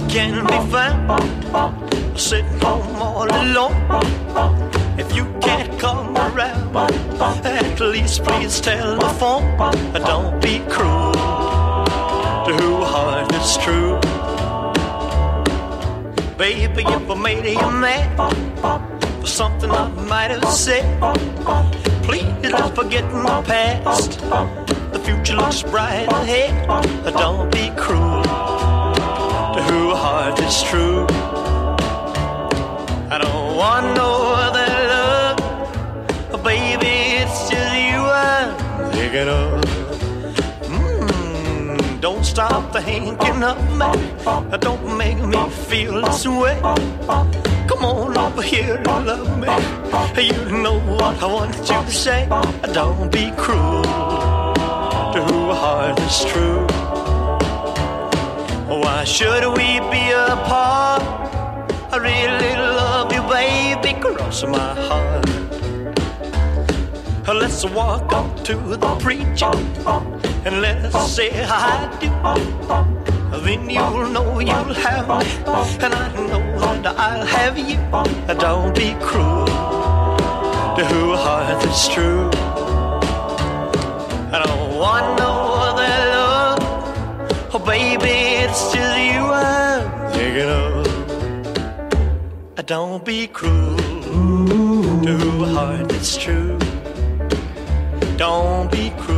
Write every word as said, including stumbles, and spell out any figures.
can be found sitting home all alone. If you can't come around, at least please telephone. Don't be cruel to whose heart is true. Baby, if I made you mad for something I might have said, please don't forget my past. The future looks bright ahead. Don't be cruel to whose heart is true. I don't want no other love, baby, it's just you I'm thinking of. Mm, don't stop thinking of me. Don't make me feel this way. Come on over here and love me. You know what I want you to say. Don't be cruel to whose heart is true. Why should we be apart? I really love you, baby, cross my heart. Let's walk up to the preacher and let's say I do. Then you'll know you'll have me, and I know that I'll have you. Don't be cruel to whose heart is true. I don't want no other love, oh baby, it's just you I'm thinking of. Don't be cruel to whose heart is true. Don't be cruel